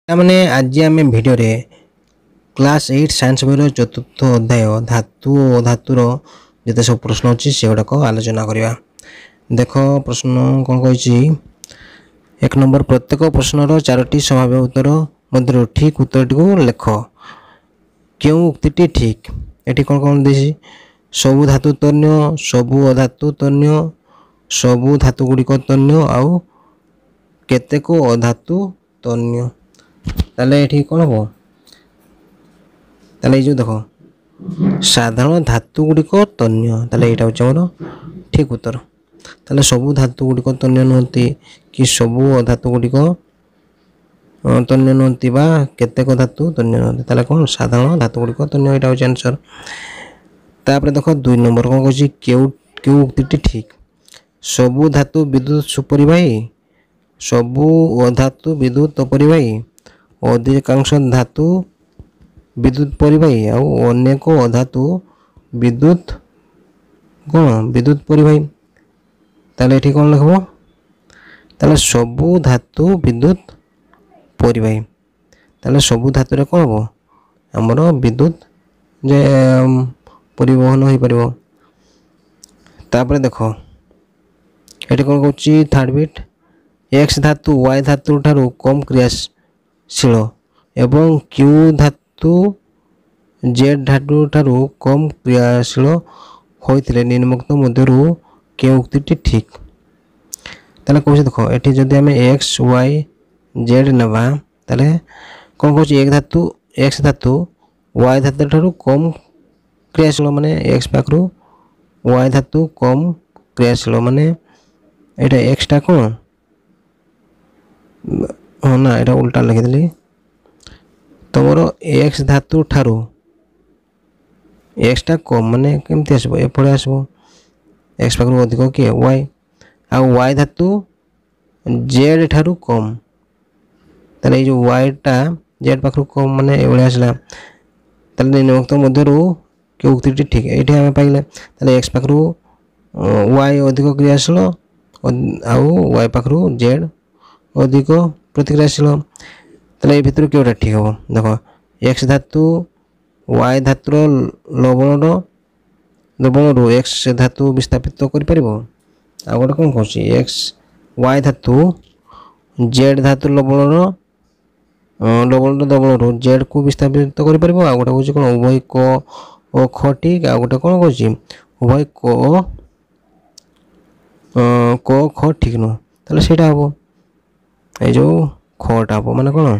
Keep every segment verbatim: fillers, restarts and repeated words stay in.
मैंने आज आम भिडियो क्लास एट साइंस बही चतुर्थ अध्याय धातु और धातुर जिते सब प्रश्न अच्छी से गुड़ाक आलोचना करवा। देख प्रश्न कौन कही एक नंबर प्रत्येक प्रश्नर चारोटी संभाव्य उत्तर मध्य ठीक उत्तर को लेख। क्यों उक्ति ठीक ये कौन कौन देसी सबु धातु तन्य सबु अधातु तन्य सबु धातु गुड़िक तन्य आउ केतेक अधातु तन्य। ताले ये कौन हम ताले जो देख साधारण धातु गुड़िक तन्य ताले यहाँ हूँ आम ठीक उत्तर। ताले सबु धातु गुड़िक तन्य नुहति कि सबु अधातु गुड़िक तन्य नुहति बा केतेक धातु तन्य नुहति ताले कौन साधारण धातु गुड़िक तन्य यहाँ हूँ आंसर। तापर देख दुई नंबर कौन कह क्यों क्यों उक्ति ठीक सबु धातु विद्युत सुपरिवाही सबु अधातु विद्युत अपरिवाही अधिकांश धातु विद्युत परिवाही आउ अनेक अधातु विद्युत कौन विद्युत परिवाही। ताले ये कौन लिखब ताले सबु धातु विद्युत परिवाही ताले सबु धातु कौन हम आमर विद्युत जे परिवहन हो पार। तापर देख ये कौन कह थर्ड बिट एक्स धातु वाई धातु ठारू कम क्रियाशील एवं क्यू धातु जेड धातु ठारू कम क्रियाशील होते निम्नलिखित मध्यरु के उक्ति ठीक। ताले कौन देख ये जदि आम एक्स वाई जेड नवा ताले कौन कह एक धातु एक्स धातु वाई धातु ठारू कम क्रियाशील माने एक्स पाखु वाई धातु कम क्रियाशील माने यहाँ एक्सटा कौन हाँ ना यहाँ उल्टा लिखिदी तुमर एक्स धातु ठारू एक्सटा कम माने केमती आसब एपटे आसब एक्स पाखु अधिक किए वाई आ वाई धातु जेड ठारू कम ताले जो वाईटा जेड पाखु कम माने ये आसला ताले निम्नलिखित मध्यरु के उक्ति ठीक ये आम पाइले ताले एक्स पाखु वाई अधिक क्रियाशील आउ वाई पाखु जेड अधिक प्रतिक्रियाशील ताले ये भितर क्योंटा ठीक हम देख एक्स धातु वाई धातुर लवण लवण एक्स धातु विस्थापित कर गोटे कौन कह एक्स वाई धातु जेड धातु लवण लवण लवण जेड को विस्थापित कर गोटे हूँ कौन उभय क ओ ख ठीक आ गोटे कौन कह उभय क क ख ठीक नुह ताले से हम ये जो खटा हम माने कौन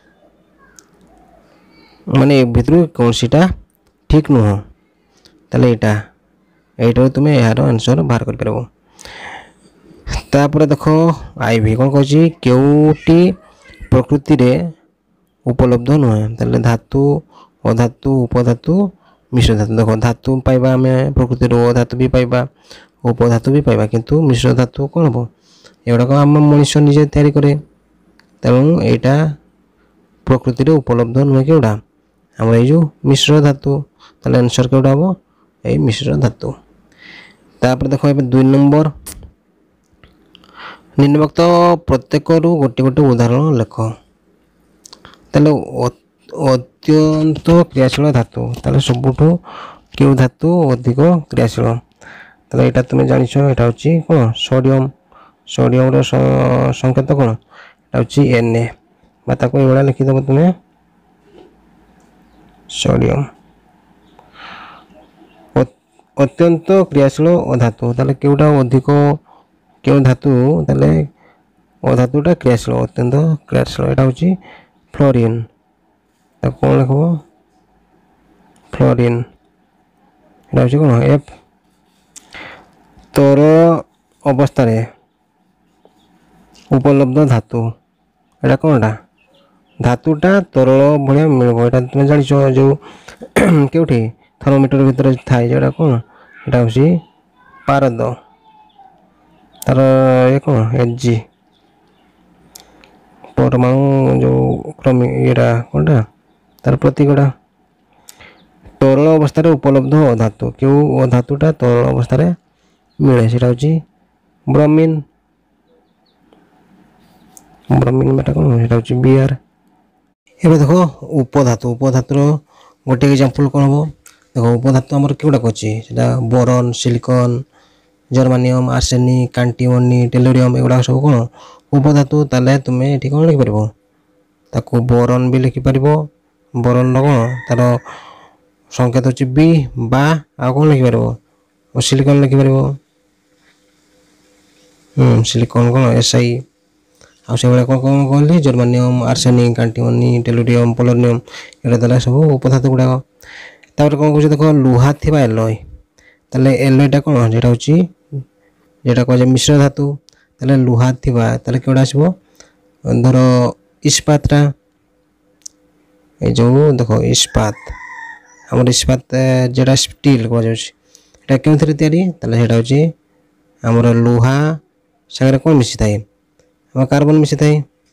माने भितर कौन सीटा ठीक नुह ताले यहाँ यहाँ तुम्हें यार आंसर बाहर कर पार। तापर देख आई भी कौन कह केउटी प्रकृति रे उपलब्ध नुहे ताले धातु अधातु उपधातु मिश्र धातु देख धातु पाइबा आम प्रकृति अधातु भी पाइबा उपधातु भी पाइबा किंतु मिश्र धातु कौन हम एगुड़ाक आम मनुष्य निजे तैयारी करे तेणु यहाँ प्रकृति रे उपलब्ध नुहे कि आम ये मिश्र धातु ताले आंसर केउटा हम ये मिश्र धातु। तापर देख ए दुई नंबर निम्नलिखित प्रत्येक रु गोटे गोटे उदाहरण लेख। ताले अत्यंत क्रियाशील धातु ताले सबुठु क्यों धातु अधिक क्रियाशील ताले यहाँ तुम जानिछ यहाँ हूँ कौन सोडियम सोडियम संकेत कौन यहाँ हूँ एन ए बाता ये लिखिदेव तुम्हें सोडियम अत्यंत क्रियाशील अधातु ताले केउटा अधिक क्यों धातु ताले अधातुटा क्रियाशील अत्यंत क्रियाशील यहाँ हूँ फ्लोरीन कौन लिख फ्लोरीन यहाँ हूँ कौन एफ तरल अवस्था उपलब्ध धातु यहाँ कौनटा धातुटा तरल भाया मिल तुम जान जो कौटी थर्मोमीटर भितर थाए जो कौन यहाँ हूँ पारद तार ये कौन एच जी परमाणु जो क्रम ये कौनटा तार प्रतीकटा तरल अवस्था उपलब्ध अधातु क्यों अधातुटा तरल अवस्था मिले से हूँ ब्रोमीन ब्रोमीन बेटा कौन यहाँ हूँ बी आर एबे देखो उपधातु उपधातुर गोटे एग्जांपल कौन हम देखो उपधातु आमर केउटा अछि सेटा boron silicon germanium arsenic antimony tellurium एगुड़ा सब कौन उपधातु ताले तुमे एठी कौन लिखि परिबो ताकू बोरन भी लिखि परिबो बोरन रो कौन तार संकेत अछि बी बा आ कौन लिखि परिबो और सिलिकॉन लिखि परिबो हम सिलिकॉन कौन एस आई आ से बडा कौन कौन कहली germanium arsenic antimony tellurium polonium एटा दला सब उपधातु गुडा तापर कौन कहछ देखो लोहा थिबा एलॉय ताले एलॉयटा कौन जेटा होची जेटा कहजे मिश्र धातु ताले लोहा थिबा ताले केउडा आसीबो धरो इस्पातटा ए जो देखो इस्पात हमर इस्पात जेटा स्टील कहै छै एटा केउथरे तयारी ताले हेटा होची हमर लोहा संगे कोन मिसी थाए हम कार्बन मिसी थाए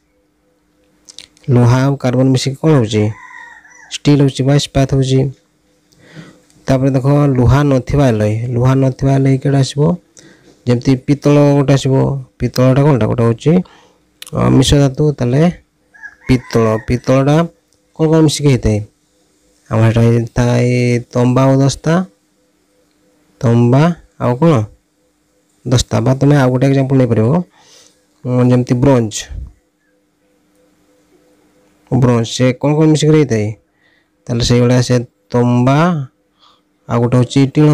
लोहा और कार्बन मिसी कोन होची स्टील होची बा इस्पात होची तापर देखो लोहा नथिबा एलॉय लोहा नथिबा एलॉय केडा आसीबो जेमति पितल गोटा आसीबो पितलटा कोनटा गोटा होची मिश्र धातु ताले पितल पितलटा कोन कोन मिसी के हेतै हम हेटा थाए तंबा और दस्ता तंबा आ कोन दस्ता बा तमे आ गोटे एग्जांपल नै परबो जेमति ब्रोंज ब्रोंज से कोन कोन मिसी के हेतै ताले से गोटा से तंबा आ गोटे होची टीण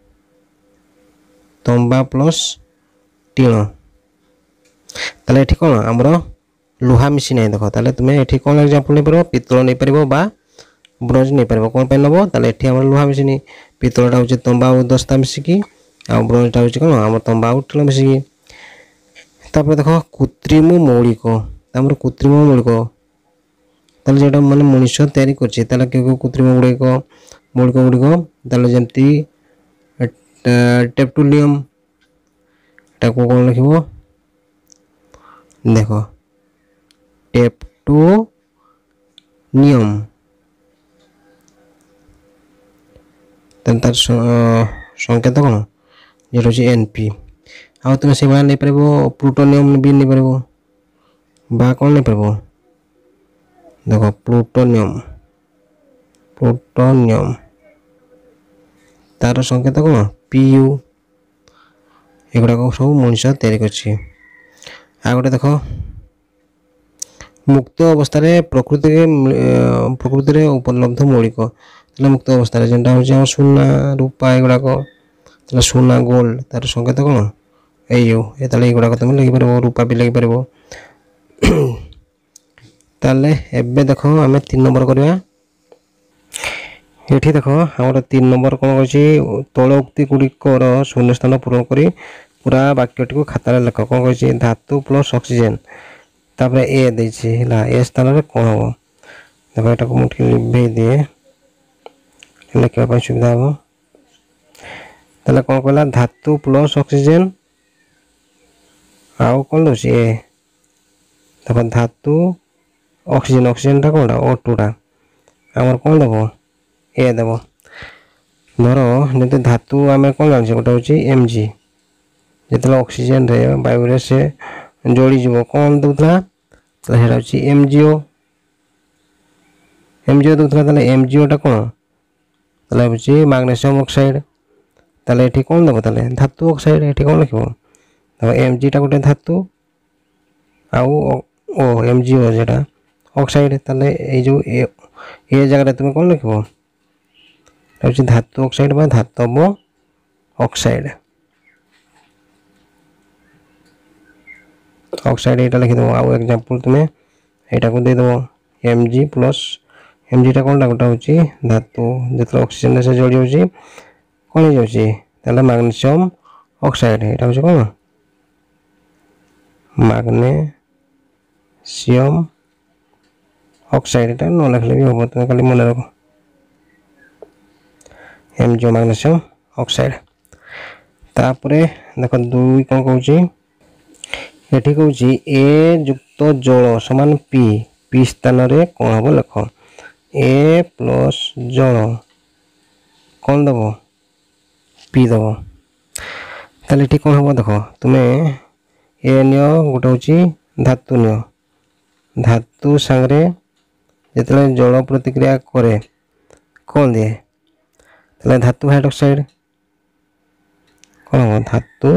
तंबा प्लस टीण ताले एठी कोन हमरो लोहा मिसी नै देखो ताले तुमे एठी कोन एग्जांपल नै परबो पितल नै परबो बा ब्रोंज नै परबो कोन पे नबो ताले एठी हमरो लोहा मिसी नै पितलटा होची तंबा और दस्ता मिसी की आ ब्रोंजटा होची कोन हमर तंबा और टीण मिसी की तापर देखो कृत्रिम मौलिक हमर कृत्रिम मौलिक ताले जेटा माने मनुष्य तयारी करछि ताले के कृत्रिम मौलिक मौलिक गुडिक ताले जेमति टेप्टुलियम एटा को कोन लिखिबो देखो टेप्टुनियम तार संकेत कोन जेटा होची एनपी आ तुम से बा नै परबो प्लूटोनियम भी नै परबो बा कोन नै परबो देखो प्लूटोनियम प्लूटोनियम तार संकेत कोन पीयू एगुडा को सब मनुष्य तयारी करछि आ गोटे देखो मुक्त अवस्था रे प्रकृति रे प्रकृति रे उपलब्ध मौलिक तले मुक्त अवस्था रे जेंटा होछि हम सोना रूपा एगुडा को तले सोना गोल्ड तार संकेत कोन एयू ए ताले एगुडा को तुम लिखि परबो रूपा भी लिखि परबो ताले एबे देखो हमें तीन नंबर करबा एठी देखो हमर तीन नंबर कोन होछि तोलोक्ति गुडिकर शून्य स्थान पूर्ण करी पूरा वाक्यटी को खाता रे लिख कोन होछि धातु प्लस ऑक्सीजन तापर ए दैछि हला ए स्थान रे कोन हो देखो एटा को मुठी लिखै दिए लिखा पय सुविधा हो ताले कोन कहला धातु प्लस ऑक्सीजन आउ कोन होछि ए देखो धातु ऑक्सीजन ऑक्सीजन टा कोनटा ओ टू टा हमर कोन देबो ए देबो धरो जते धातु आमे कोन जानि गोटा होची एमजी जते ऑक्सीजन रे वायु रे से जोड़ी जीवो कोन दउतला त हेरा होची एमजीओ एमजीओ दउतला तले एमजीओ टा कोन तले होची मैग्नीशियम ऑक्साइड तले एठी कोन देबो तले धातु ऑक्साइड एठी कोन लिखबो त एमजी टा गोटे धातु आउ ओ एमजीओ जेटा ऑक्साइड तले ए जो ए ए जगह रे तुम कोन लिखबो होची धातु ऑक्साइड बा धातव ऑक्साइड ऑक्साइड एटा लिखि दो आ एग्जांपल तुमे एटा को दे दो Mg प्लस Mg टा कोनटा गोटा होची धातु जेतला ऑक्सीजन से जोड़ी होची कोन हो जाउची तले मैग्नीशियम ऑक्साइड एटा होची कोन मैग्नीशियम ऑक्साइड एटा न लिखले भी होबो तुमे खाली मन रखो Mg मैग्नीशियम ऑक्साइड तापरे देखो दुई कोन कहूची एठी कहूची A युक्त जल समान P P स्थान रे कोन हबो लिख A प्लस जल कोन दबो P दबो ताले एठी कोन हबो देखो तुमे A नियो गोटा होची धातु नियो धातु संगरे जिते जल प्रतिक्रिया करे कौन दिए ताले धातु हाइड्रोक्साइड कौन हम धातु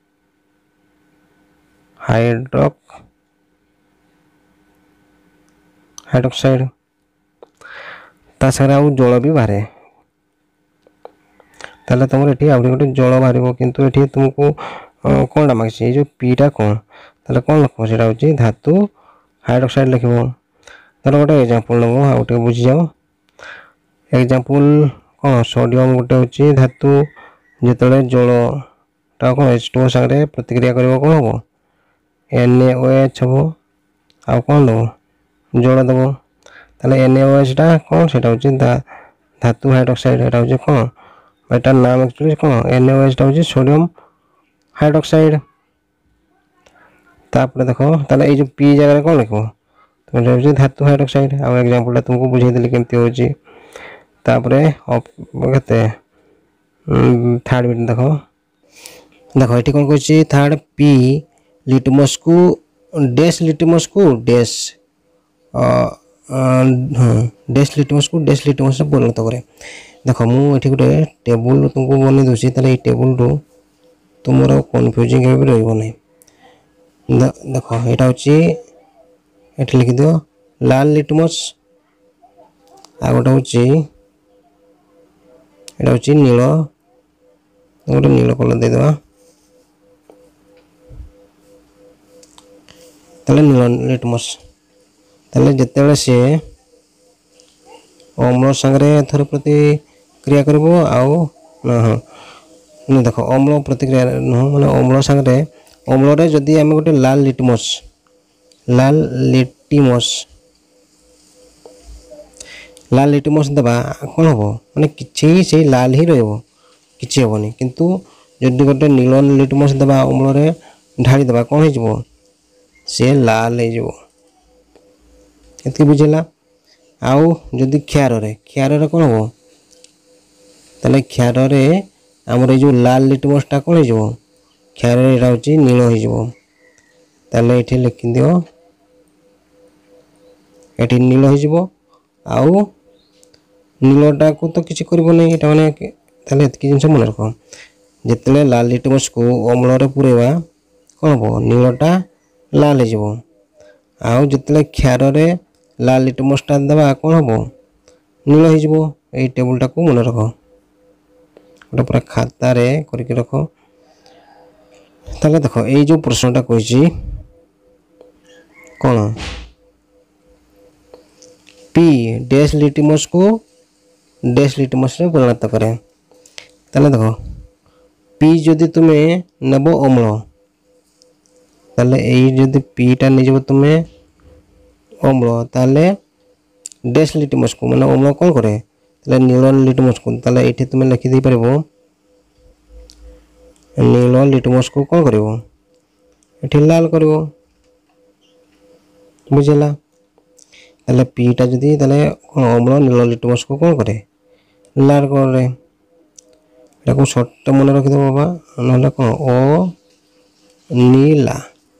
हाइड्रोक हाइड्रोक्साइड ता सारे आउ जल भी बाहर ताले तुम ये आउ गोटे जल बाहर किंतु ये तुमको कौन मांगी जो पीटा कौन ताले कौन लिख से धातु हाइड्रोक्साइड लिख तार गोटे एग्जांपल नब आ गए बुझी जाओ एग्जांपल कौन सोडियम गोटे हूँ धातु जिते जल टा कौन एच टू ओ सागरे प्रतिक्रिया कर कौन हम एन ए ओ एच हम आ कौन दब जल दब ताले एन ए ओ एच टा कौन से हूँ धातु हाइड्रोक्साइड एटा हूँ कौन एटार नाम एक्चुअली कौन एन ए ओ एच टा हूँ सोडियम हाइड्रोक्साइड तापर देखो ताले ये जो पी जगह कौन लिख तो धातु हाइड्रोक्साइड आ एग्जांपल तुमको बुझेदी केमती होची तापरे केते थर्ड बिट देखो देखो ये कौन कहछि थर्ड पी लिटमस को डैश लिटमस को डैश डैश लिटमस को डैश लिटमस से परिणत करे देखो मु एठी गोटे टेबल तुमको बने दोसी ताले ए टेबल रो तुमरो कंफ्यूजिंग के भी रहइबो नै देखो एटा होची एठी लिखि दियो लाल लिटमस आ गोटे होची एटा होची नील गोटे नील कलर दे देबा ताले नील लिटमस ताले जते से अम्ल संगे थोड़े प्रतिक्रिया करबो आउ हां नहीं देखो अम्ल प्रतिक्रिया नुह माने अम्ल संगे अम्ल रे जदि आम गोटे लाल लिटमस लाल लिटमस लाल लिटमस देबा कौन हम माने किछि से लाल ही रहबो किछि हेबोनी किंतु जदि गोटे नील लिटमस देबा अम्ल रे ढाली देबा कौन हो जबो से लाल हो जबो एतकी बुझेला आउ जदि क्षार रे क्षार रे कौन हम ताले क्षार रे हमर जो लाल लिटमस टा कौन हो जबो क्षार रे एटा होची नील हो जबो ताले एठी लिखि दियो एठी नील हो जबो आउ नीलटा को तो किसी करबो नै एटा माने ताले एतकी जिंस मन रखो जितले लाल लिटमस को अम्ल रे पुरेबा कौन हो नीलटा लाल हो जबो आउ जितले क्षार रे लाल लिटमस टा दबा कौन हम नील हो जबो ए टेबलटा को मन रखो गोटे पूरा खाता रे करके रखो ताले देखो ए जो प्रश्नटा कहिछि कौन पी डैश लिटमस को डैश लिटमस रे परिणत करे ताले देखो पी जदि तुमे नेबो अम्ल ताले ए जदि पी टा नै जबो तुमे अम्ल ताले डैश लिटमस को माने अम्ल कौन करे ताले नील लिटमस को ताले एठी तुमे लिखि दे परबो नील लिटमस को कौन करबो एठी लाल करबो बुझला ताले पी टा जदि ताले अम्ल नील लिटमस को कौन करे लाल करे एटा को शॉर्ट मन रखि दो बाबा नहले कौन ओ नीला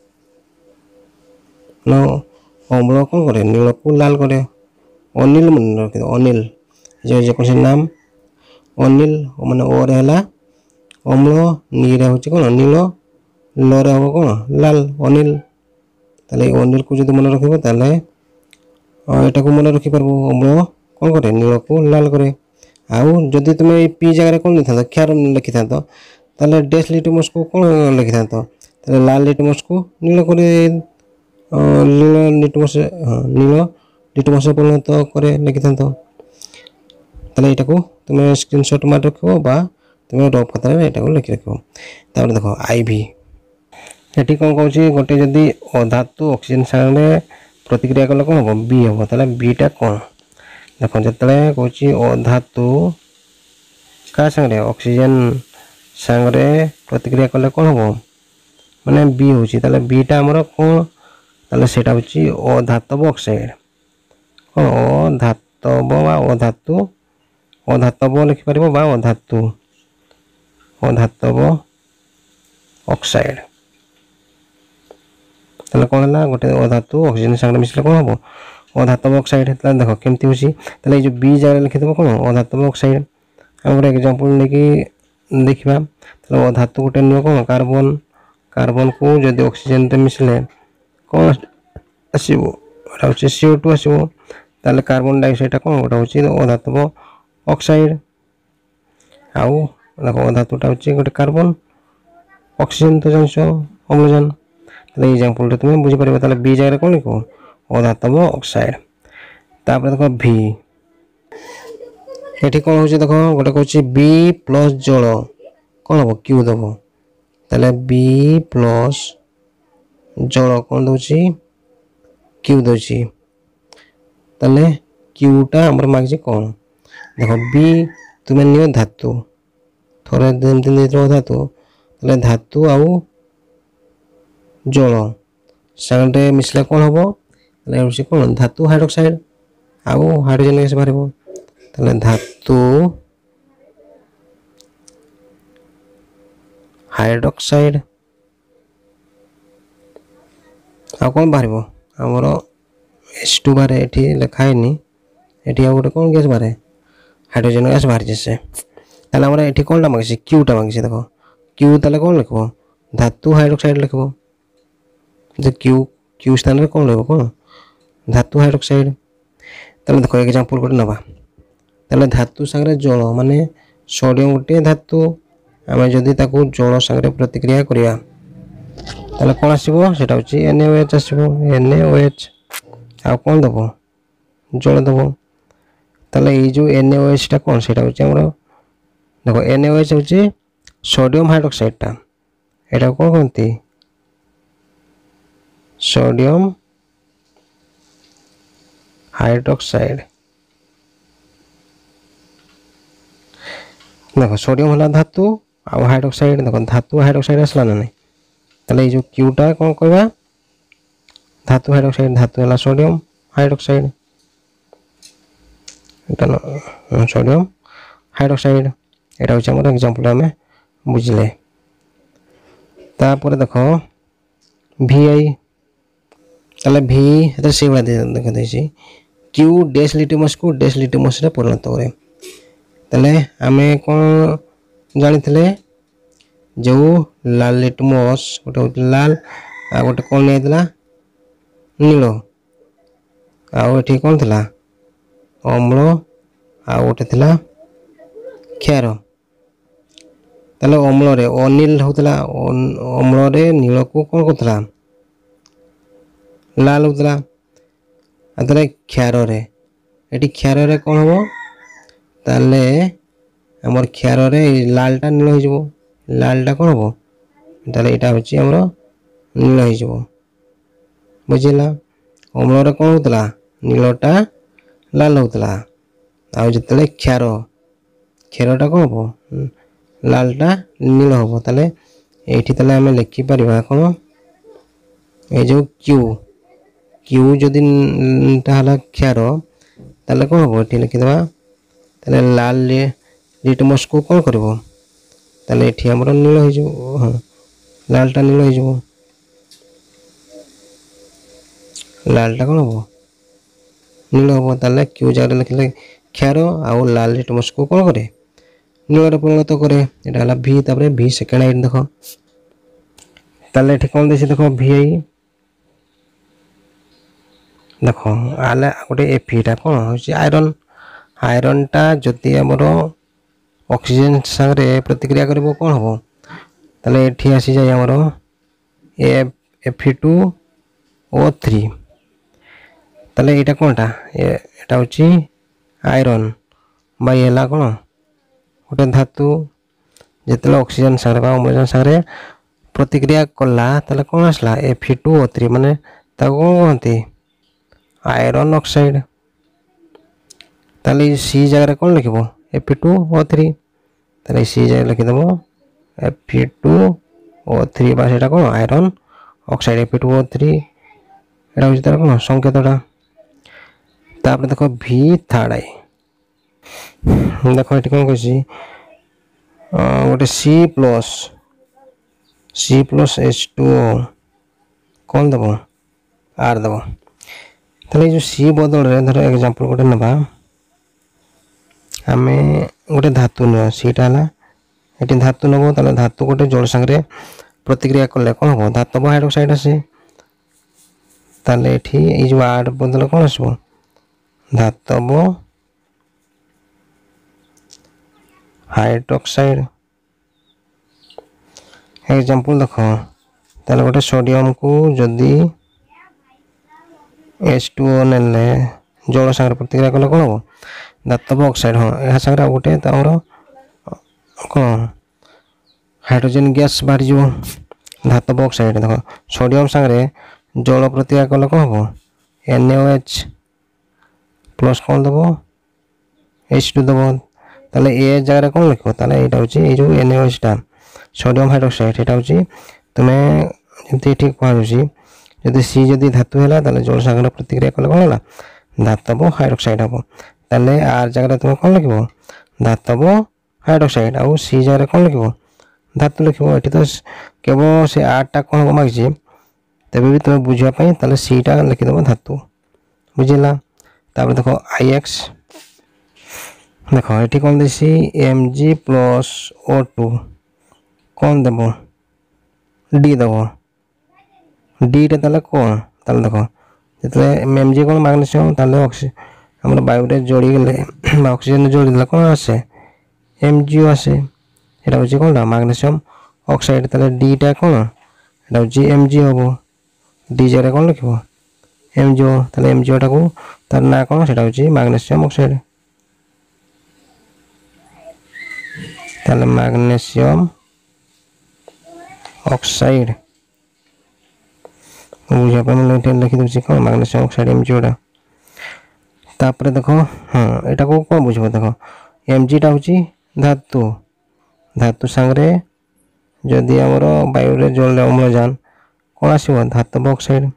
न अम्ल कौन करे नील को लाल करे अनिल मन रखि दो अनिल जे जे कोन नाम अनिल माने ओ रे हला अम्ल नी रे होची कोन नील ल रे हो कोन लाल अनिल ताले अनिल को जदि मन रखिबो ताले एटा को मन रखि परबो अम्ल कौन करे नील को लाल करे आउ जदि तुमे पी जगह कौन लिखा क्षार लिखि था ताले डैश लिटमस को कौन लिखि था ताले लाल लिटमस को नील करे नील लिटमस नील लिटमस परिणत करे लिखि था ताले एटा को तुमे स्क्रीनशॉट मार रखो बा तुमे रफ खाता रे एटा को लिखि रखो तापर देखो आईवी एठी कौन कहूची गोटे जदि अधातु ऑक्सीजन संगे प्रतिक्रिया कले कौन हम बी हम ताले बी टा कौन देखो जतले कहूची अधातु का संगे ऑक्सीजन संगे प्रतिक्रिया कले कौन हम माने बी होची ताले बी टा हमर कौन ताले सेटा होची अधातव ऑक्साइड कौन अधातव बा अधातु अधातव लिखि परबो बा अधातु अधातव ऑक्साइड ताले कौन हला गोटे अधातु ऑक्सीजन संगे मिसले कौन हम अधातव ऑक्साइड ताले देखो केमती होची ताले जो बी जगह लिखि देबो कोन अधातव ऑक्साइड हम एग्जांपल लेके देखिबा ताले अधातु गोटे नियो कोन कार्बन कार्बन को जदि ऑक्सीजन ते मिसले कोन आसीबो एटा होची सी ओ टू आसीबो ताले कार्बन डाइऑक्साइड कोन गोटे होची अधातव ऑक्साइड आउ देखो अधातुटा होची गोटे कार्बन ऑक्सीजन तो जानछो अम्लजान ताले एग्जांपल रे तुम बुझी परबो ताले बी जगह कोन लिखो अधातव ऑक्साइड तापर देखो भी एठी कोन होची देखो गोटे कहूची बी प्लस जल कोन हो क्यू देबो ताले बी प्लस जल कोन दोची क्यू दोची ताले क्यूटा हमर मागजी कोन देखो बी तुमे नियो धातु थोड़े दिन दिन देतो धातु ताले धातु आउ जल संगे मिसले कोन हबो ताले होची कोन धातु हाइड्रोक्साइड आउ हाइड्रोजन गैस बाहरबो ताले धातु हाइड्रोक्साइड आ कोन बाहरबो हमरो एच टू बारे एठी लिखाइनी एठी आ गोटे कोन गैस बारे हाइड्रोजन गैस बाहर जैसे ताले हमरा एठी कोनटा मागछि क्यूटा मागछि देखो क्यू ताले कोन लिखबो धातु हाइड्रोक्साइड लिखबो जे क्यू क्यू स्थान रे कोन लेबो कोन धातु हाइड्रोक्साइड ताले देखो एग्जांपल कोड नबा ताले धातु संगे जल माने सोडियम गोटे धातु आमे जदी ताकू जल संगे प्रतिक्रिया करिया ताले कोन आसीबो सेटा होची एन ए ओ एच आसीबो एन ए ओ एच आ कोन दबो जल दबो ताले ए जो एन ए ओ एच टा कोन सेटा होची हमरो देखो एन ए ओ एच होची सोडियम हाइड्रोक्साइड टा एटा कोन कोनती सोडियम हाइड्रोक्साइड देखो सोडियम होला धातु आ हाइड्रोक्साइड देखो धातु हाइड्रोक्साइड असला ना नहीं ताले जो क्यूटा कोन कहबा धातु हाइड्रोक्साइड धातु होला सोडियम हाइड्रोक्साइड एटा सोडियम हाइड्रोक्साइड एटा होची हमर एग्जांपल हमें बुझले तापर देखो vi ताले v एटा से बडा देखो देसी q डैश लिटमस को डैश लिटमस रे परिणत करे ताले हमें कोन जानि थले जो लाल लिटमस गोटे लाल आ गोटे कोन नै दिला नीलो आ एठी कोन थला अम्ल आ गोटे थला क्षार ताले अम्ल रे अनिल होतला अम्ल रे नील को कोन कोथला लाल होतला ताले क्षार रे एटी क्षार रे कोन हो ताले हमर क्षार रे लालटा नील हो जबो लालटा कोन हो ताले एटा होची हमरो नील हो जबो बुझिला अम्ल रे कोन होतला नीलटा लाल होतला आ जतले क्षार क्षारटा कोन हो लालटा नील हो ताले एठी ताले हमें लिखि परिबा कोन ए जो क्यू क्यू जदि ताला क्षार ताले कोन हो एठी लिखि देबा ताले लाल लिटमस को कोन करबो ताले एठी हमरो नील हो जबो हां लालटा नील हो जबो लालटा कोन हो नील हो ताले क्यू जारे लिखले क्षार आ लाल लिटमस को कोन करे नील रे परिणत करे एटा हला v तापरे v सेकंड आइड देखो ताले एठी कोन देसी देखो vi देखो आले गोटे एफ टा कोन होची आयरन आयरन टा जति हमरो ऑक्सीजन संगे प्रतिक्रिया करबो कोन हो ताले एठी आसी जाय हमरो F F two O three ताले एटा कोनटा एटा होची आयरन बाय हला कोन गोटे धातु जितले ऑक्सीजन संगे बा अम्लजान संगे प्रतिक्रिया कला ताले कोन आसला एफ टू ओ थ्री माने ताको कोनती आयरन ऑक्साइड ताले सी जगह कोन लिखबो एफ टू ओ थ्री ताले सी जगह लिखि देबो एफ टू ओ थ्री बा सेटा कोन iron oxide F two O three एटा होची तार कोन संकेतटा तापर देखो v थर्ड आई देखो एठी कोन कहसी गोटे C plus C plus H two O कोन दबो आर दबो ताले जो सी बदल रे धर एग्जांपल गोटे नबा आमे गोटे धातु न सीटा हला एटी धातु नबो ताले धातु गोटे जल संगे प्रतिक्रिया करले कोन हो धातव हाइड्रोक्साइड आसे ताले एठी ए जो आठ बदल कोन आसबो धातव हाइड्रोक्साइड एग्जांपल देखो ताले गोटे सोडियम को जदी एच टू ओ नेले जल संगे प्रतिक्रिया करले कोन हो धातव ऑक्साइड हाँ यह संगे गोटे तमर कौन हाइड्रोजन गैस बाहर जो धातव ऑक्साइड देखो सोडियम संगे जल प्रतिक्रिया कले कौन हम एन ओ एच प्लस कौन दब एच टू दब ताले ए जगह कौन लिख ताले एटा होची ए जो एन ओ एच टा सोडियम हाइड्रोक्साइड एटा होची तुमे जति ठीक कहउची यदि सी यदि धातु हैला ताले जल संगे प्रतिक्रिया कले कौन होला धातव हाइड्रोक्साइड हबो ताले आर जगह तुम कौन लिखबो धातव हाइड्रोक्साइड आउ सी जगह कौन लिखबो धातु लिखबो एठी तो केवल से आठ टा कौन मागछि तबे भी तुम बुझिया पई ताले सी टा लिखि दबो धातु बुझिला तापर देखो आई एक्स देखो एठी कौन देसी एमजी प्लस ओ टू कौन देबो डी देबो डी टे ताले कौन ताले देखो जतले एमजी कौन मैग्नीशियम ताले ऑक्सीजन हमर वायु रे जोड़ी गेले ऑक्सीजन जोड़ी देला कौन आसे एमजीओ आसे एटा होची कोनटा मैग्नीशियम ऑक्साइड ताले डी टा कोन एटा होची एमजी होबो डी जरे कोन लिखबो एमजीओ ताले एमजीओ टा को तार ना कोन सेटा होची मैग्नीशियम ऑक्साइड ताले मैग्नीशियम ऑक्साइड बुझा पे मैं लिखि दउची कोन मैग्नीशियम ऑक्साइड एमजीओ टा तापर देखो हाँ एटा को कौन बुझबो देखो एमजी टा होची धातु धातु संगे जदि हमर वायु रे जल अम्लजान कौन आसीबो धातव ऑक्साइड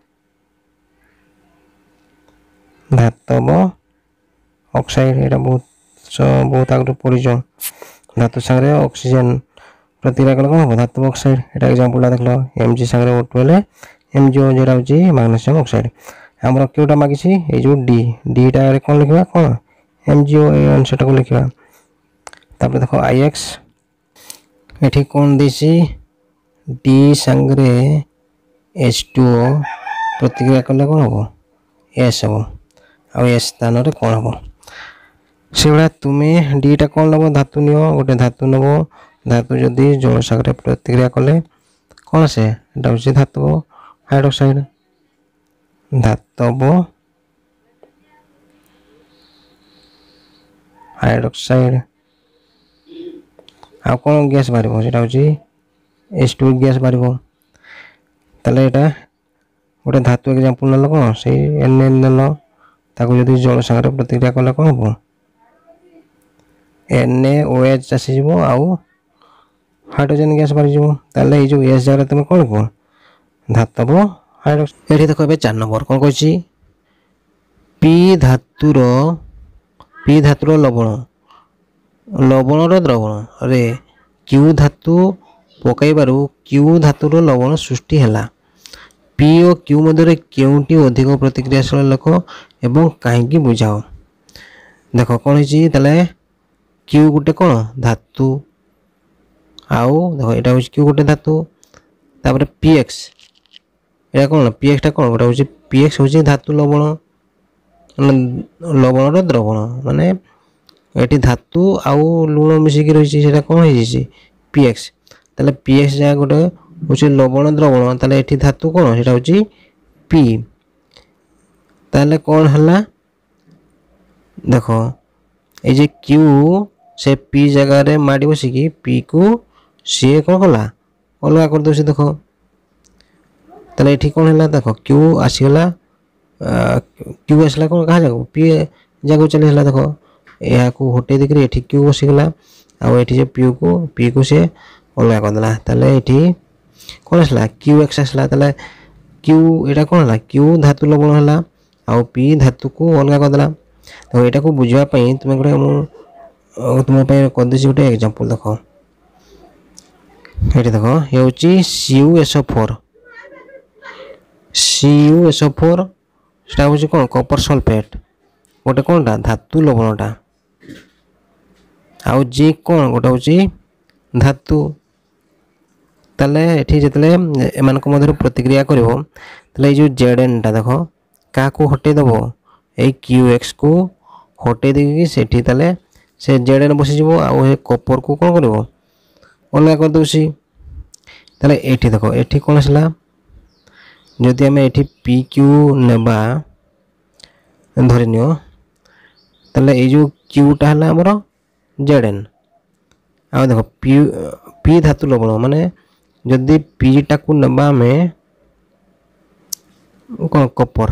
धातव ऑक्साइड एटा बहुत बहुत आगु पड़ी जो धातु संगे ऑक्सीजन प्रतिक्रिया कले कौन हो धातव ऑक्साइड एटा एग्जांपल देखलो एमजी संगे ओ टू ले एमजीओ जेटा होची मैग्नीशियम ऑक्साइड हमर केउटा मागिछि ए जो डी डी टा रे कोन लिखबा कोन एमजीओ ए आंसर को लिखबा तापर देखो आई एक्स एठी कोन देसी डी संगे एच टू ओ प्रतिक्रिया कले कोन हो एस हो आ एस स्थान रे कोन हो सेबडा तुमे डी टा कोन लबो धातु नियो गोटे धातु नबो धातु जदी जल संगे प्रतिक्रिया कले कोन से एटा होची धातु हाइड्रोक्साइड धातव हाइड्रोक्साइड आ कौन गैस बाहर सेटा होची एच टू गैस बाहर ताले एटा गोटे धातु एग्जांपल नलो कोन से एन एन नलो ताको जदी जल संगे प्रतिक्रिया कले कोन हो एन ए ओ एच आसी जिवो आउ हाइड्रोजन गैस बाहर जिवो ताले ए जो एस जगह तुम कोन को धातव हाइड्रोक्साइड एठी देखो बे चार नंबर कोन कहछि पी धातुर पी धातुर लवण लवणर द्रवण रे क्यू धातु पकाइबारु क्यू धातुर लवण सृष्टि हैला पी और क्यू मध्य केउटी अधिक प्रतिक्रियाशील लेख एवं कहीं बुझाओ देख कौन है ताले क्यू गोटे कौन धातु आउ देख यहाँ हूँ क्यू गोटे धातु तापर पी एक्स ये कौन पी एक्स टा कौन गोटे हूँ पी एक्स हूँ धातु लवण लवणर द्रवण माने ये धातु आउ लुण मिसिकी रही है कौन है पी एक्स ताले पी एक्स जगह गोटे हूँ लवण द्रवण ताले ये धातु कौन से हूँ पी ताले कौन है देख ये क्यू से पी जगह रे माड़ी बसिकी पी को सी कौन कला अलग कर दो देख ताले ये कौन है देख क्यू आसीगला क्यू आसला कौन कहा जाक पी जगह चली देख यहाँ को हटे देख ये क्यू बसीगला आठी पी को पी को सी अलग करदेला ताले ये कौन आसला क्यू एक्स आसला ताले क्यू यहाँ कौन है क्यू धातु लवण है आउ पी धातु को अलग करदेला तो यहाँ को बुझापी तुम गोटे तुम करदे गोटे एग्जांपल देख ये देख ये C U S O four C U S O four सेटा होची कोन कपर सल्फेट गोटे कोनटा धातु लवणटा आउ जी कोन गोटे होची धातु ताले एठी जेतले एमानक मधुर प्रतिक्रिया करिवो ताले जो जेडएन टा देखो का को हटे दबो ए क्यूएक्स को हटे देकी सेठी ताले से जेडएन बसी जिवो आउ हे कपर को कोन करिवो अलगा कर दोसी ताले एठी देखो एठी कोन हसला जदि हमें एठी पी क्यू नेबा धरिनियो ताले ए जो क्यू टा हला हमरो जेडएन आ देखो पी पी धातु लवण माने जदि पी टा को नेबा में कोन कपर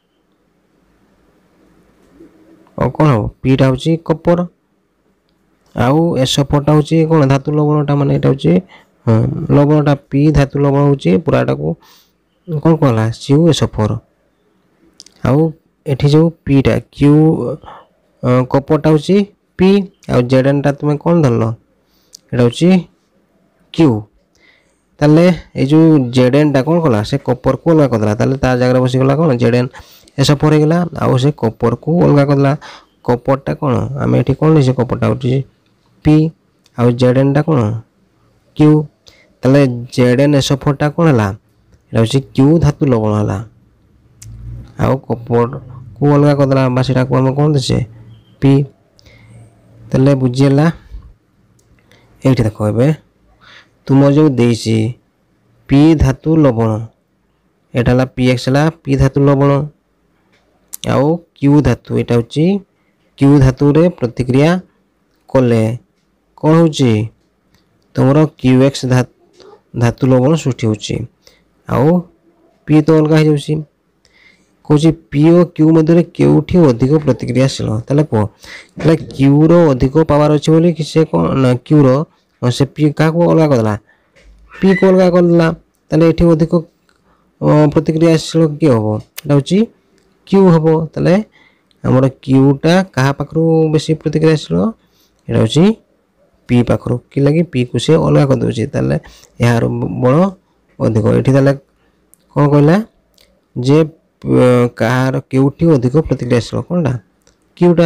और कोन हो पी टा होची कपर आउ एसओ फोर टा होची कोन धातु लवण टा माने एटा होची लवण टा पी धातु लवण होची पूरा टा को कोन कहला सीयू एसओ फोर आउ एठी जो पी टा क्यू कपर टा होची पी आउ जेडएन टा तुमे कोन धरलो एटा होची क्यू ताले ए जो जेडएन टा कोन कहला से कपर को अलगा करदला ताले ता जगह बसी गला कोन जेडएन एसओ फोर हे गला आउ से कपर को अलगा करदला कपर टा कोन आमे एठी कोन लिसे कपर टा होची पी आउ जेडएन टा कोन क्यू ताले जेडएन एसओ फोर टा कोन हला एटा होची क्यू धातु लवण हला आउ कपर को अलगा करदला बा सेटा को हम कोन देसे पी ताले बुझियला एठी देखो एबे तुम जो देसी पी धातु लवण एटा हला पीएक्स हला पी धातु लवण आउ क्यू धातु एटा होची क्यू धातु रे प्रतिक्रिया कोले कोन होची तुमरो क्यूएक्स धातु लवण सृष्टि होची आउ पी तो अलगा हो जाउची कोची पी और क्यू मध्य केउठी अधिक प्रतिक्रियाशील ताले को ताले क्यू रो अधिक पावर अछि बोली कि से कोन क्यू रो से पी का को अलगा करदला पी को अलगा करदला ताले एठी अधिक प्रतिक्रियाशील के होबो एटा होची क्यू होबो ताले हमर क्यू टा कहा पाखरु बेसी प्रतिक्रियाशील एटा होची पी पाखरु कि लागि पी को से अलगा कर दोची ताले यार बळ अधिक एठी ताले कोन कहला जे कहार केउठी अधिक प्रतिक्रियाशील कोनटा क्यूटा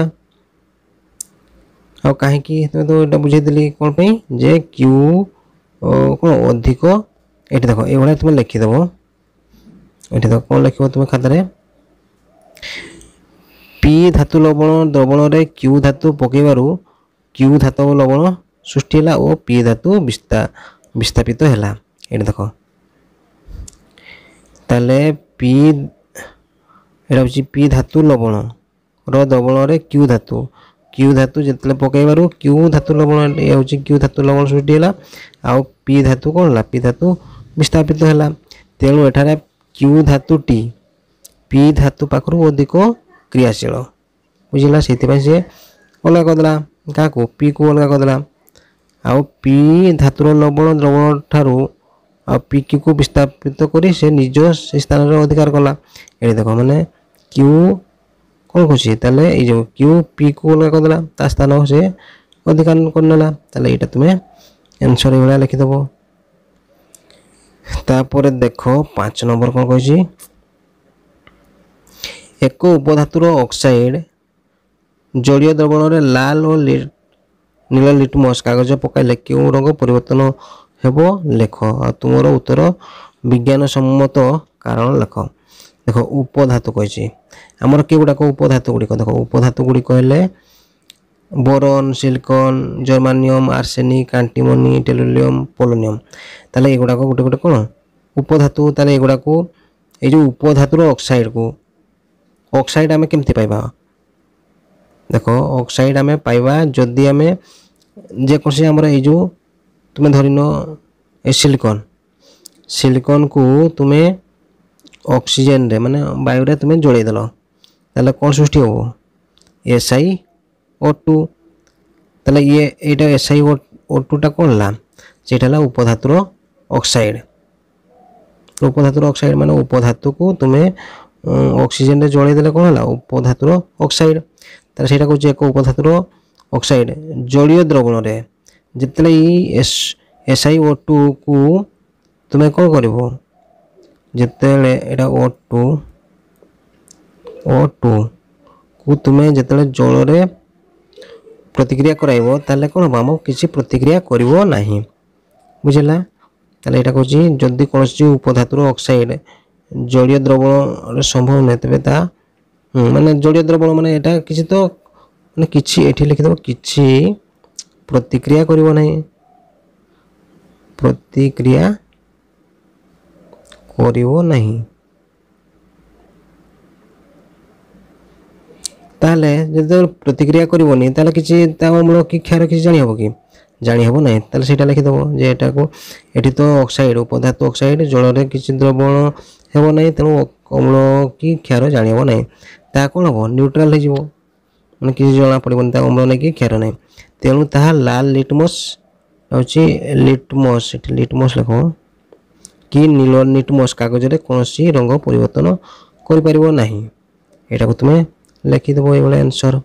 आ काहे कि तमे तो एटा बुझे देली कोन पे जे क्यू कोन अधिक एठी देखो ए भला तुम लिखि देबो एठी देखो कोन लिखिबो तुम खाता रे पी धातु लवण द्रवण रे क्यू धातु पकेबारु क्यू धातु लवण सृष्टि हला ओ पी धातु विस्ता विस्थापित हला एठी देखो ताले पी एटा होची पी धातु लवण रो द्रवण रे क्यू धातु क्यू धातु जतले पकेबारु क्यू धातु लवण ए होची क्यू धातु लवण सृष्टि हला आ पी धातु कोन हला पी धातु विस्थापित हला तेणु एठारे क्यू धातु टी पी धातु पाखरु अधिक क्रियाशील बुझिला सेति पय से अलगा करदला का को पी को अलगा करदला आ पी धातुर लवण द्रवण ठारू आ पी क्यू को विस्थापित करी से निज से स्थान रे अधिकार कला एठी देखो माने क्यू कोन कोछि ताले ए जो क्यू पी को अलगा करदला ता स्थान से अधिकार करनला ताले एटा तुमे आंसर एवला लिखि दबो तापर देखो पाँच नंबर कोन कोछि एक उपधातुर ऑक्साइड जलीय द्रवण रे लाल और नील लिटमस कागज पकाइले क्यों रंग परिवर्तन हेबो लेख आ तुमरो उत्तर विज्ञान सम्मत कारण लेख देखो उपधातु कहिछि हमर के गुडा को उपधातु गुडी को देखो उपधातु गुडी कहले boron silicon germanium arsenic antimony tellurium polonium ताले एगुडा को गुटे गुटे कोन उपधातु ताले एगुडा को ए जो उपधातुर ऑक्साइड को ऑक्साइड आमे केमति पाइबा देखो ऑक्साइड आमे पाइबा जदी आमे जे कोसी हमर ए जो तुमे धरिनो ए सिलिकॉन सिलिकॉन को तुमे ऑक्सीजन रे माने वायु रे तुमे जोड़े देलो ताले कोन सृष्टि हो एसआई ओ टू ताले ये एटा एसआई ओ टू टा कोन ला सेटाला उपधातुर ऑक्साइड उपधातुर ऑक्साइड माने उपधातु को तुमे ऑक्सीजन रे जोड़े देले कोन ला उपधातुर ऑक्साइड ताले सेटा को जे एक उपधातुर ऑक्साइड जलीय द्रवण रे जितले एस एसआई ओ टू को तुमे कोन करबो जितले एटा ओ टू ओ टू को तुम्हें जिते जल रे प्रतिक्रिया कराइबो ताले कोन हम आम किसी प्रतिक्रिया करिवो नाही बुझला। ताले एटा कहछि जदि कोनसी उपधातुर ऑक्साइड जलीय द्रवण संभव नै तबे ता माने जलीय द्रवण माने एटा किछि तो माने किछि एठी लिखि दबो किछि प्रतिक्रिया करिवो नाही प्रतिक्रिया करिवो नाही ताले जदि प्रतिक्रिया करिवोनी ताले किछि ता अम्ल कि क्षार किछि जानि हबो कि जानि हबो नाही ताले सेटा लिखि दबो जे एटा को एठी तो ऑक्साइड उपधातु ऑक्साइड जल रे किछि द्रवण हेबो नाही तेनु अम्ल कि क्षार जानि हबो नाही ता कोन हबो न्यूट्रल हे जिवो माने किछि जणा पडिबोनी ता अम्ल नाही कि क्षार नाही तेनु ता लाल लिटमस होछि लिटमस एठी लिटमस लिखो कि नील लिटमस कागज रे कोनसी रंग परिवर्तन करि परिबो नाही एटा को तुमे लिखि देबो एबले आंसर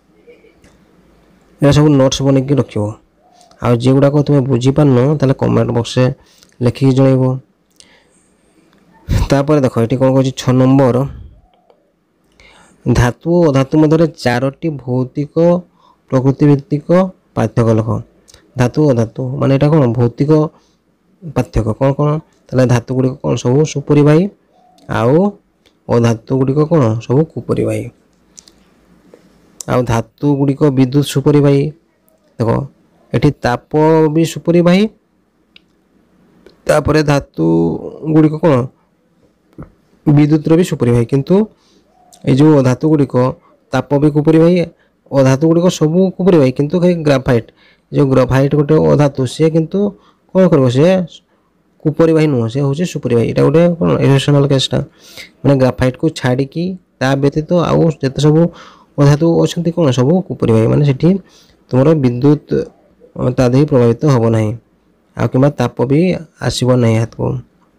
ए सब नोट्स बने के रखियो आ जे गुडा को तुमे बुझी पानो ताले कमेंट बॉक्स रे लिखि जणैबो। तापर देखो एठी कोन कहछि छह नंबर धातु और अधातु मध्य चारोटी भौतिक प्रकृति भित्तिक पार्थक्य लिख धातु और धातु माने एटा कोन भौतिक पार्थक्य कोन कोन ताले धातु गुडी कोन सब सुपरिबाही आउ अधातु गुडी कोन सब कुपरिबाही आउ धातु गुडी को विद्युत सुपरिबाही देखो एठी ताप भी सुपरिबाही तापरे धातु गुडी को कोन विद्युत रो भी सुपरिबाही किंतु ए जो धातु गुडी को ताप भी कुपरिबाही अधातु गुडी को सब कुपरिबाही किंतु ग्राफाइट जो ग्राफाइट गोटे अधातु से किंतु कोन करबो से कुपरिबाही नुह से होचे सुपरिबाही एटा गोटे कोन एक्सेप्शनल केसटा माने ग्राफाइट को छाडी की ता व्यतीत आउ जते सब अधातु अछंती कोन सब कुपरिबाही माने सेठी तुमरो विद्युत तादे प्रभावित होबो नाही आ किमा ताप भी आसीबो नाही हाथ को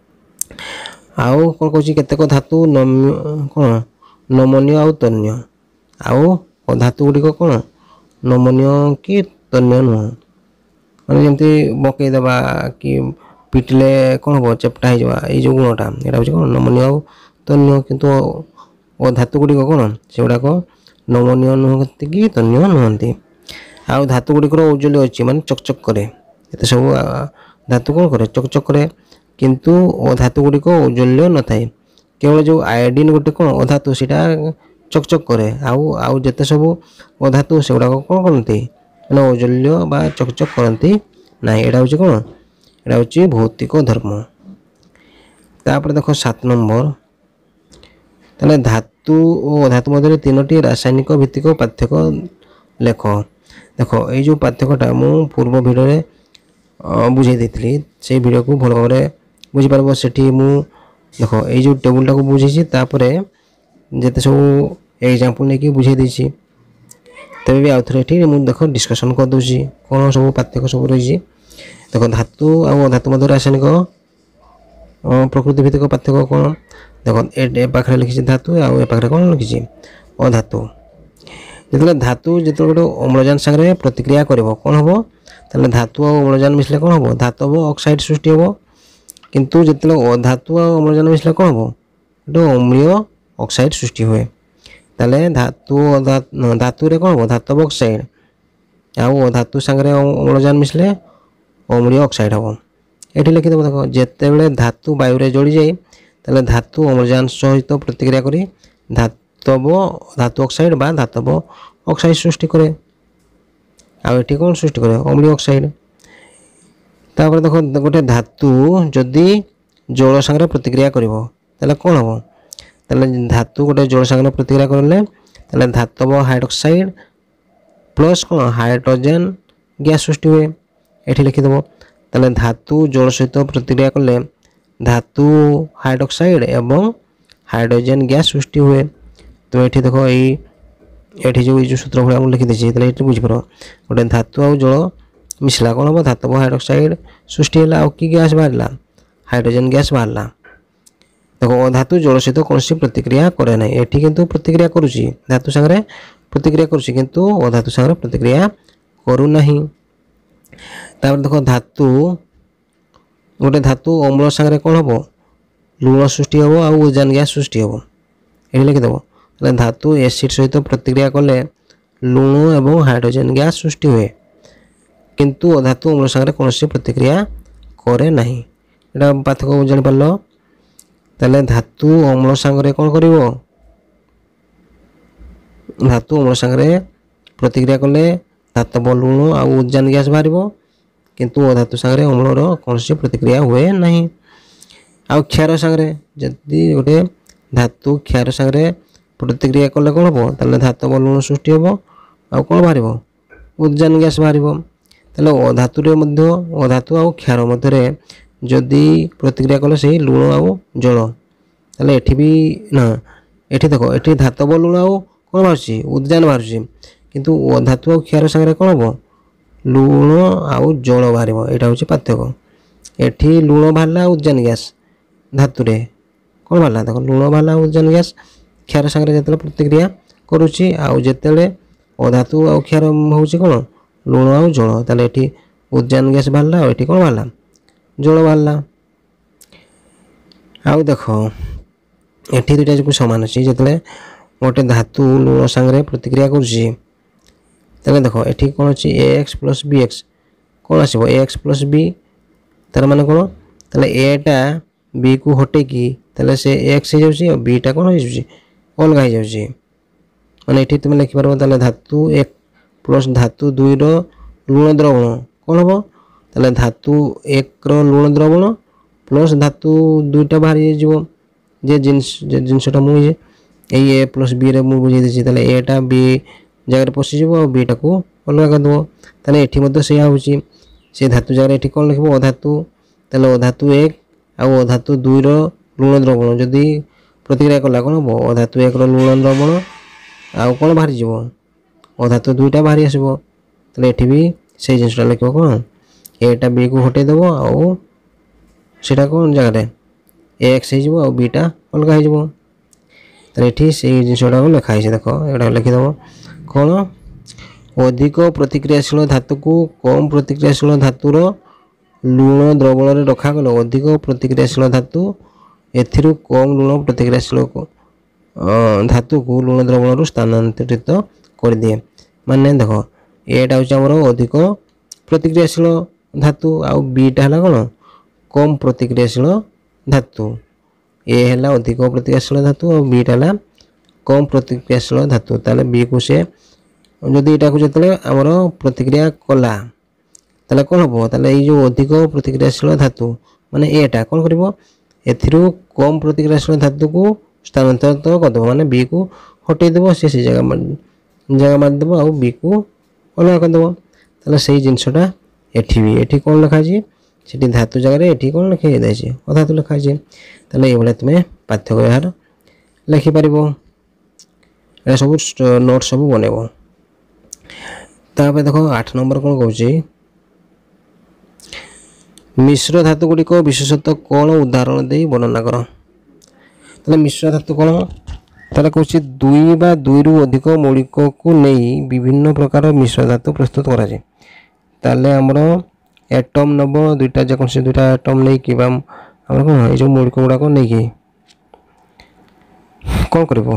आउ कोन कहछि केते को धातु कोन नमनीय आउ तन्य आउ धातु गुडी को कोन नमनीय कि तन्य नुह माने जेंति बके दबा कि पिटले कोन हो चपटा हे जवा ए जो गुणटा एटा हो कोन नमनीय आउ तन्य किंतु ओ धातु गुडी को कोन सेउडा को नमनीय नुह कि तन्य नुहंती आउ धातु गुडी को उज्जवल अछि माने चकचक करे एते सब धातु कोन करे चकचक करे किंतु ओ धातु गुडी को उज्जवल न थाए केवल जो आयोडीन गोटे कोन अधातु सेटा चकचक करे आउ आउ जते सब अधातु सेउडा को कोन करंती माने उज्जवल बा चकचक करंती नाही एटा हो कोन एटा हो भौतिक धर्म। तापर देखो सात नंबर तने धातु और धातु मध्य तीनोटी रासायनिक भित्तिक पार्थक्य लेख देखो ये जो पार्थक्यटा मु पूर्व वीडियो रे बुझे देथली से वीडियो को भल भाव बुझी पारबो सेठी मु देखो ये जो टेबुलटा को बुझीची तापरे जते सब एग्जांपल लेके बुझे देछि तबे भी आउथरे एठी मु देखो डिस्कशन कर दोछि कोन सब पार्थक्य सब रहिछि देखो धातु और धातु मध्य रासायनिक प्रकृति भित्तिक पार्थक्य कोन देखो ए पाखरे लिखिछि धातु आ ए पाखरे कोन लिखिछि अधातु जेतले धातु जेतले गोटे अम्लजान संगे प्रतिक्रिया करबो कोन हबो तले धातु और अम्लजान मिसले कोन हबो धातव ऑक्साइड सृष्टि हबो किंतु जेतले अधातु और अम्लजान मिसले कोन हबो गोटे अम्लीय ऑक्साइड सृष्टि होय तले धातु धातु रे कोन हबो धातव ऑक्साइड आ धातु संगे अम्लजान मिसले अम्लीय ऑक्साइड हबो एठी लिखि देबो देखो जेते बेले धातु वायु रे जोड़ी जाय तले धातु अम्लजान सहित प्रतिक्रिया करी धातव धातु ऑक्साइड बा धातव ऑक्साइड सृष्टि करे आ एठी कोन सृष्टि करे अम्लीय ऑक्साइड। तापर देखो गोटे धातु जदि जल संगे प्रतिक्रिया करिवो तले कोन हबो तले धातु गोटे जल संगे प्रतिक्रिया करले तले धातव हाइड्रोक्साइड प्लस कोन हाइड्रोजन गैस सृष्टि हुए एठी लिखि देबो तले धातु जल सहित प्रतिक्रिया करले धातु हाइड्रोक्साइड एवं हाइड्रोजन गैस सृष्टि हुए तो ये देखो ये ये जो ये सूत्र भाई हम लिखी देछि तले ये बुझिपर गोटे धातु आ जल मिसला कौन हम धातव हाइड्रोक्साइड सृष्टि है आ कि गैस बाहरला हाइड्रोजन गैस बाहरला देखो अधातु जल सहित कौन प्रतिक्रिया करे ना ये किंतु प्रतिक्रिया करुछि धातु संगे प्रतिक्रिया करुछि किंतु अधातु संगे प्रतिक्रिया करू नाही। तापर देखो धातु गोटे धातु अम्ल संगे कौन हम लुण सृष्टि हम आ ओजन गैस सृष्टि हम ये लिखिदेव ताले धातु एसिड सहित प्रतिक्रिया कले लुण एवं हाइड्रोजन गैस सृष्टि हुए किंतु अधातु अम्ल संगे कौन प्रतिक्रिया करे नहीं। एटा पार्थक्य जान पारलो। ताले धातु अम्ल संगे कौन करिवो धातु अम्ल संगे प्रतिक्रिया कले धातव लुण आ उद्जान गैस बाहर किंतु अधातु संगे अम्लर कौन प्रतिक्रिया हुए नहीं। आ क्षार संगे जदि गोटे धातु क्षार संगे प्रतिक्रिया कले कौन हम ताले धातव लुण सृष्टि हम आ कौन बाहर उद्जान गैस बाहर। ताले अधातुरे मध्य अधातु आ क्षार मध्य जदि प्रतिक्रिया कले से लुण आ जल ताले एठी भी ना एठी देखो एठी धातव लुण आ कौन बाहर उद्जान बाहर किंतु अधातु आ क्षार संगे कौन हम लुण आउ जल बाहर। यहाँ हूँ पार्थक्य। एठी लुण बाहर उद्जान गैस धातुरे कौन बाहर देख लुण बाहर उद्जान गैस क्षार संगे जो प्रतिक्रिया करुच्ची आउ जिते अधातु आ क्षार हूँ कौन लुण आउ जल ताले एठी उद्जान गैस बाहर और ये कौन बाहर जल बाहर। आउ देख एठी दुटा जो सामान अच्छी जिते गोटे धातु लुण संगे प्रतिक्रिया करुच्ची ताले देख एठी कौन अच्छी A X plus B X कौन आसो ए एक्स प्लस बी तार माने कौन ताले एटा बी को हटे कि ताले से एक्स हो जाउची और बीटा कौन हो जाउची अलग हो जाउची। माने एठी तुम लिखि पारबो ताले धातु एक प्लस धातु दुई रो लुण द्रवण कौन हम ताले धातु एक रो लुण द्रवण प्लस धातु दुईटा बाहर जाइए जे जिनस जिनसटा मुझे ये ए प्लस बी रे मु बुझे देछि ताले एटा बी जगह पशिज और बीटा को अलग करदेव ताले एठी मध्य से होउची से धातु जगह एठी कौन लिखबो अधातु ताले अधातु एक आ अधातु दुई रो लुण द्रवण जदि प्रतिक्रिया कला कौन हम अधातु एक रो लुण द्रवण आ कौन बाहर जीवो अधातु दुईटा बाहर आसबो ताले एठी भी से जिनसटा लिखबो कौन एटा बी को हटे देबो आ सेटा कौन जगह एक्स हो बीटा अलग हो ताले एठी से जिनसटा लिखाई देख एटा लिखिदेव कौन अधिक प्रतिक्रियाशील धातु को कम प्रतिक्रियाशील धातुर लुण द्रवण रखागल अधिक प्रतिक्रियाशील धातु एथिरु कम लुण प्रतिक्रियाशील धातु को लुण द्रवण स्थानांतरित कर दिए। माने देख एटा हूँ अधिक प्रतिक्रियाशील धातु आउ बीटा है कौन कम प्रतिक्रियाशील धातु ए है अधिक प्रतिक्रियाशील धातु और बीटा है कम प्रतिक्रियाशील धातु ताले बी को से जदि यहाँ को जो आमर प्रतिक्रिया कला ताले कौन हम ताले जो अधिक प्रतिक्रियाशील धातु माने एटा कौन करिवो एथिरु कम प्रतिक्रियाशील धातु को स्थानांतरित करदेव माने बी को हटे देव से से जगह जगह मारदेव आ बी को अलग करदेव ताले से जिनसटा एठी भी एठी कौन लिखाई से धातु जगह एठी कौन लिखाई देछि अधातु लिखाई ताले ये भाई तुम पार्थक्य यार लिखिपार ए सब नोट सब बनइब। तापर देख आठ नंबर कौन कौन मिश्र धातु गुड़िक विशेषतः कौन उदाहरण दे वर्णना कर। ताले मिश्र धातु कौन ताले कौन दुई बा दुई रु अधिक मौलिक को नहीं विभिन्न प्रकार मिश्र धातु प्रस्तुत करा जाए। ताले हमर एटम नब दुईटा जेकोसी दुईटा एटम नहीं कि हमर कौन ये जो मौलिक गुड़ाक नहीं कि कौन करिवो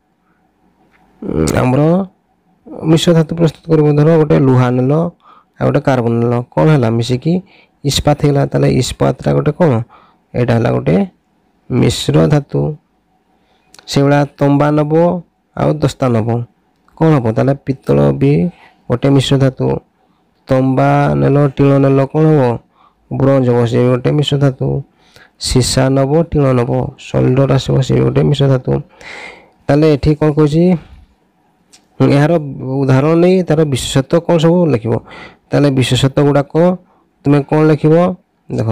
आमर मिश्र धातु प्रस्तुत कर धर गोटे लुहा नेल आ गोटे कार्बन नेल कौन है मिसिकी इस्पात होगा ताले इस्पातटा गोटे कौन यहाँ है गोटे मिश्र धातु से भाया तंबा नब आ दस्ता नब कौन हम ताले पित्तल भी गोटे मिश्र धातु तंबा नेल टील नेल कौन हम ब्रोंज हम से गोटे मिश्र धातु सीसा नब टील नब सोल्डर आसो से गोटे मिश्र धातु ताले एठी कौन कह यार उदाहरण नहीं तार विशेषत्व कौन सब लिख ताले विशेषत्व गुड़ाक तुम्हें कौन लिख देख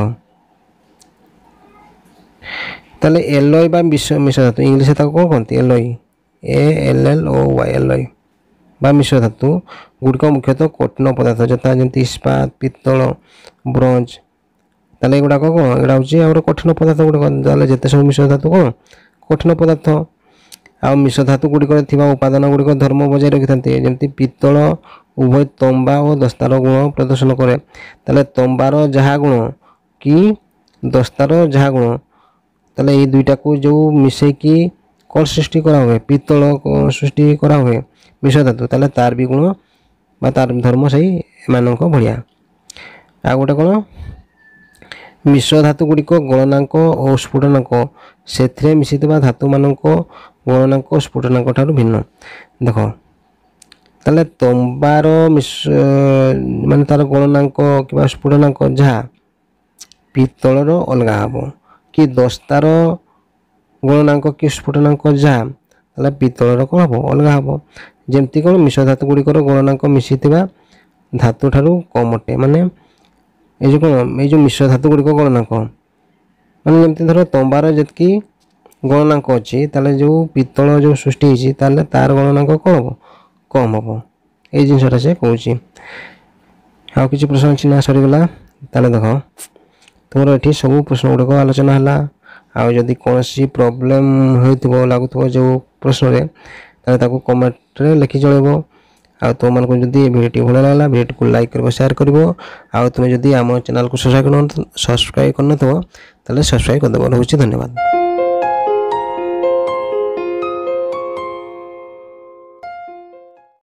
ताले एलॉय बा मिश्र धातु इंग्लिश कौन कहते alloy A L L O Y alloy बा मिश्र धातु गुड़िक मुख्यतः कठिन पदार्थ जता जमी इस्पात पित्तल ब्रोंज ताले गुड़ाक कौन यहाँ हूँ कठिन पदार्थ गुड़िक जिते सब मिश्र धातु कौन कठिन पदार्थ आ मिश्र धातु गुड़िक उपादान गुड़िक धर्म बजाय रखी था जमी पित्तल उभय तंबा और दस्तार गुण प्रदर्शन करे ताले तंबार जहाँ गुण कि दस्तार जहाँ गुण ताले ये दुईटा को जो मिसेकी कौन सृष्टि करा हुए पित्तल सृष्टि करा हुए मिश्र धातु ताले तार भी गुण बा तार धर्म सही एमानक भलिया। आ गोटे कौन मिश्र धातु गुड़िक गणनांक और स्फुटनांक से मिशीथिबा धातु मानक गणनांक और स्फुटनांक ठारू भिन्न। देख ताले तंबार मिश्र माने तार गणनांक कि स्फुटनांक जहाँ पित्तलर अलग हम कि दस्तार गणनांक कि स्फुटनांक जहाँ ताले पित्तलर कौन हम अलग हम। जमती कौन मिश्र धातु गुड़िकर गणनांक मिशीथिबा धातु ठारू कम अटे माने ये जो कौन ये जो मिश्र धातु गुड़िक गणनांक माने जमती धर तंबार जतकी गणनांक अच्छी ताले जो पित्तल जो सृष्टि होती ताले तार गणनांक कौन हम कम हम ये जिनसा से कौन। आउ किसी प्रश्न अच्छी ना सरीगला ताले देख तुम ये सब प्रश्न गुड़िक आलोचना है। आउ जदि कौन सी प्रोब्लेम हो लगुव जो प्रश्न रे ताको कमेंट रे लिखि चलेबो। आ तुम मानको जदि वीडियो भल लागला वीडियो को लाइक करबो शेयर करबो। आ तुम जदि आम चैनल को सब्सक्राइब कर सब्सक्राइब करन तो ताले सब्सक्राइब कर देबो। बहुत धन्यवाद।